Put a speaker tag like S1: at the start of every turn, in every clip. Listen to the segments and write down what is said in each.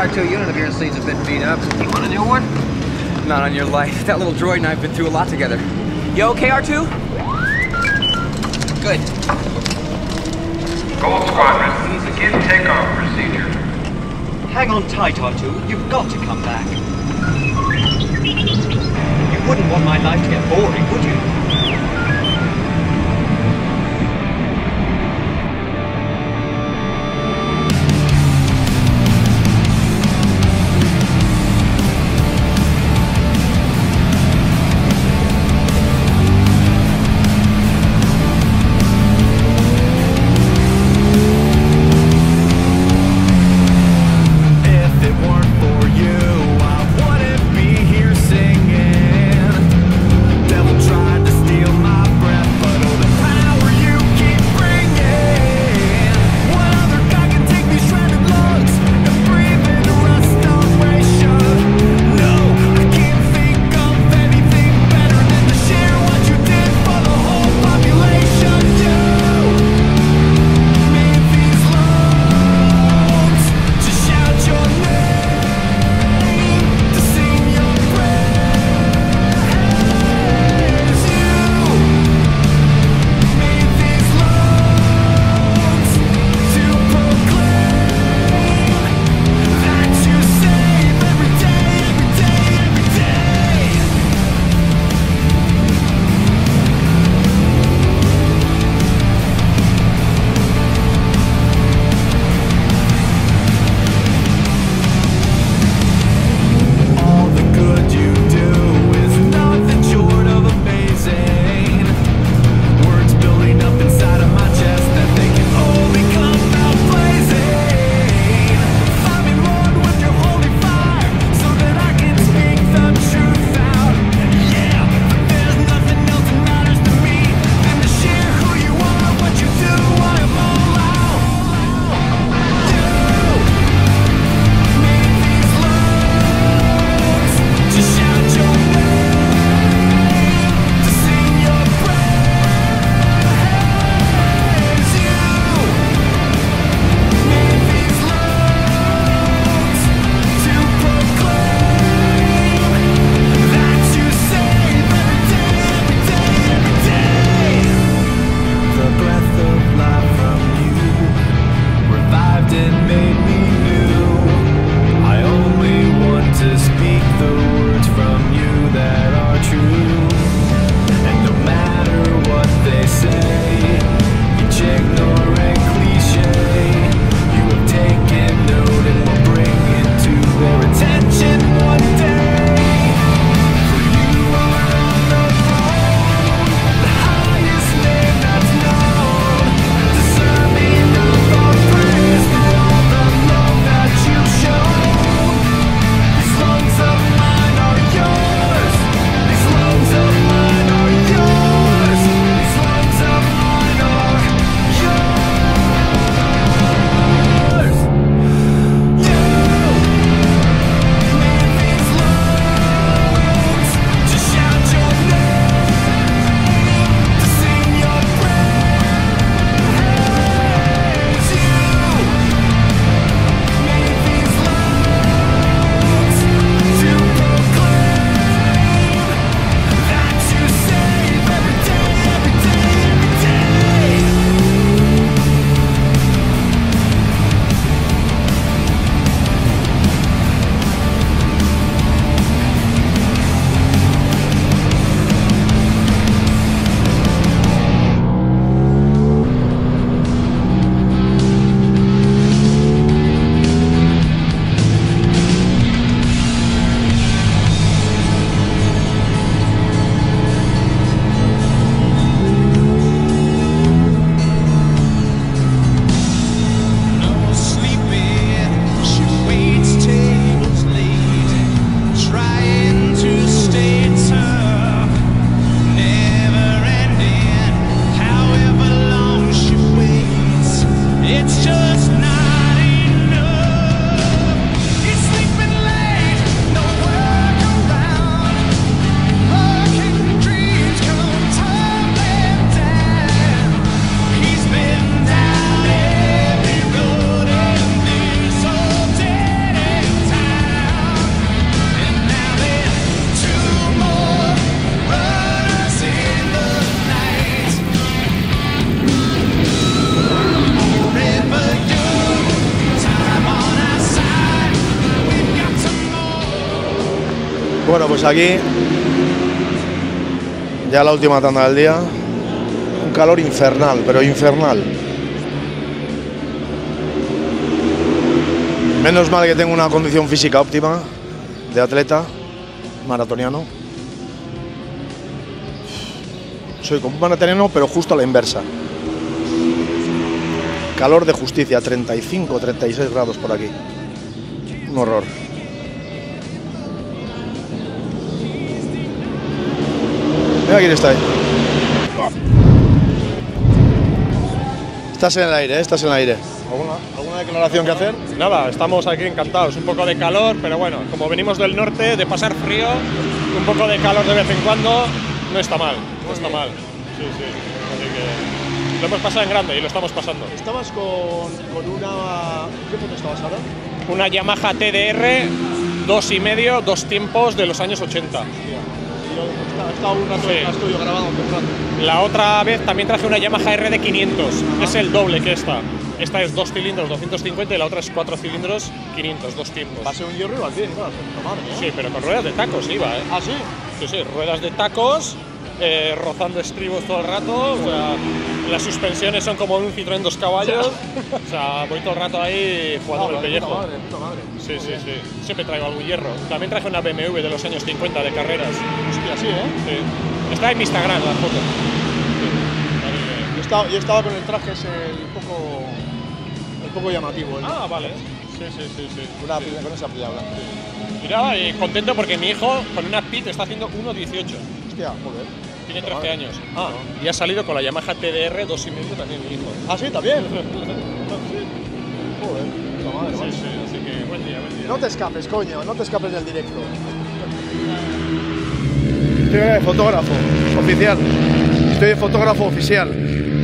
S1: R2 unit of yours seems a bit beat up. You want a new one?
S2: Not on your life. That little droid and I have been through a lot together. You okay, R2? Good.
S3: Gold Squadron, begin takeoff procedure.
S4: Hang on tight, R2. You've got to come back. You wouldn't want my life to get boring, would you?
S5: Devil tried to steal Bueno, pues aquí ya la última tanda del día. Un calor infernal, pero infernal. Menos mal que tengo una condición física óptima de atleta maratoniano. Soy como un maratoniano, pero justo a la inversa. Calor de justicia, 35, 36 grados por aquí. Un horror. Mira quién está ahí. Estás en el aire, estás en el aire. ¿Alguna declaración que hacer?
S6: Nada, estamos aquí encantados. Un poco de calor, pero bueno, como venimos del norte, de pasar frío, un poco de calor de vez en cuando, no está mal, no está mal. Sí, sí. Así que lo hemos pasado en grande y lo estamos pasando.
S5: Estabas con una... ¿Qué foto estabas ahora?
S6: Una Yamaha TDR 2,5, 2 tiempos de los años 80.
S5: Está un rato en el estudio grabado un rato.
S6: La otra vez también traje una Yamaha RD 500, es el doble que esta. Esta es 2 cilindros, 250 y la otra es 4 cilindros, 500, 2 tiempos.
S5: Va a ser un hierro y va bien, claro. Madre mía.
S6: Sí, pero con ruedas de tacos iba, ¿eh?
S5: ¿Ah, sí?
S6: Sí, sí, ruedas de tacos, rozando estribos todo el rato. O sea, las suspensiones son como un Citroën 2 caballos. O sea, voy todo el rato ahí jugando con el pellejo.
S5: Puta madre.
S6: Sí, sí, sí. Siempre traigo algún hierro. También traje una BMW de los años 50 de carreras.
S5: Hostia, sí, ¿eh?
S6: Sí. Está en mi Instagram la foto. Sí.
S5: Yo estaba con el traje ese un poco llamativo, ¿eh?
S6: Ah, vale. Sí, sí, sí, sí.
S5: Con esa playa blanca.
S6: Mira, y contento porque mi hijo con una PIT está haciendo 1,18.
S5: Hostia, joder.
S6: Tiene 13 años. Ah, y ha salido con la Yamaha TDR 2,5 también mi hijo.
S5: ¿Ah, sí? ¿También? Joder, puta madre.
S6: Sí, sí, así que buen día, buen día.
S5: No te escapes, coño, no te escapes del directo. Estoy de fotógrafo oficial. Estoy de fotógrafo oficial.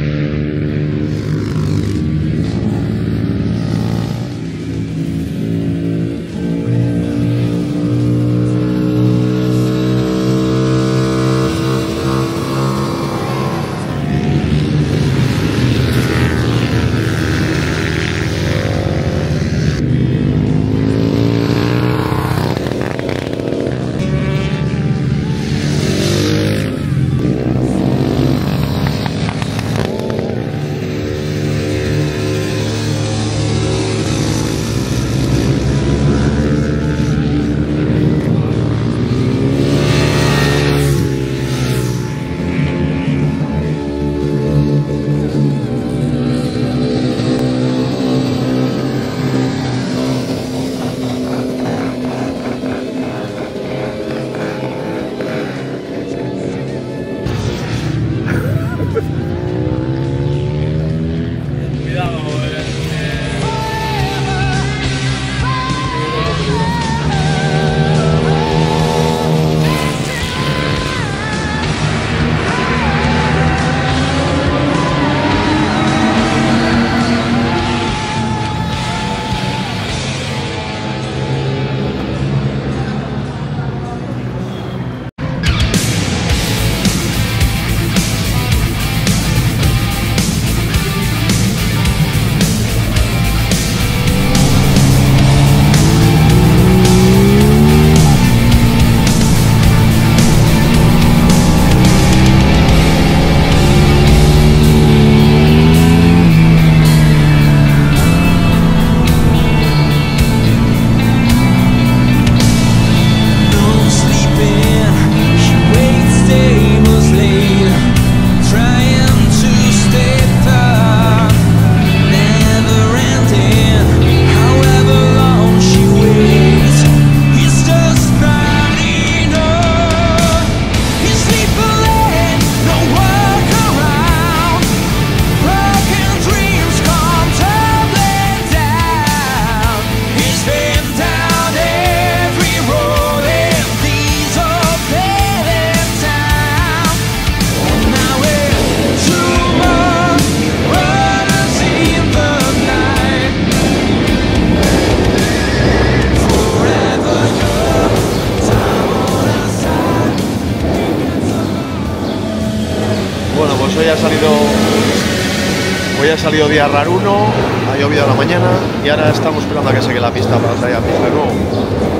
S5: Hoy ha salido día raruno, ha llovido a la mañana y ahora estamos esperando a que seque la pista para salir a pista de nuevo.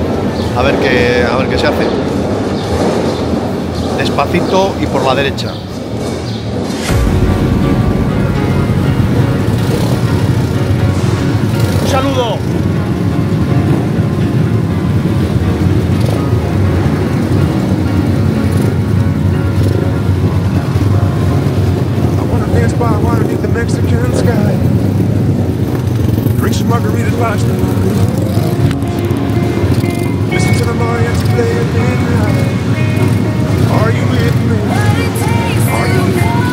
S5: a ver qué se hace. Despacito y por la derecha.
S6: Un saludo.
S7: Dance by water beneath the Mexican sky. Drink some margaritas, watch the moon. Listen to the Mariachi play at midnight. Are you with me? Are you with me?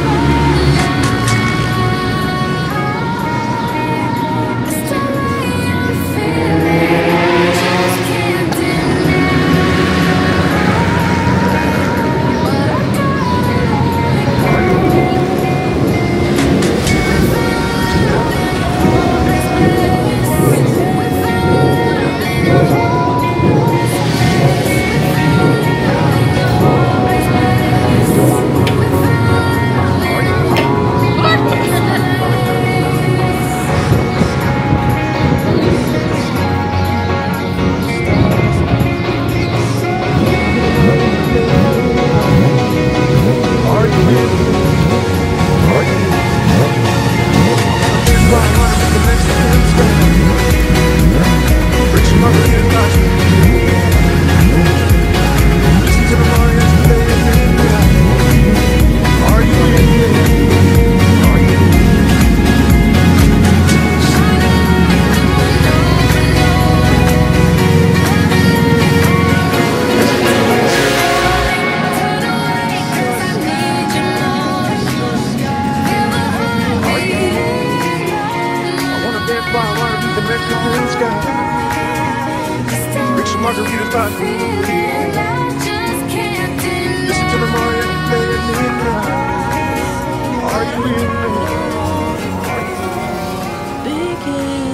S7: Margaritas by the moon. Listen to the Mariachi play at midnight. Are you with me? Are you with me?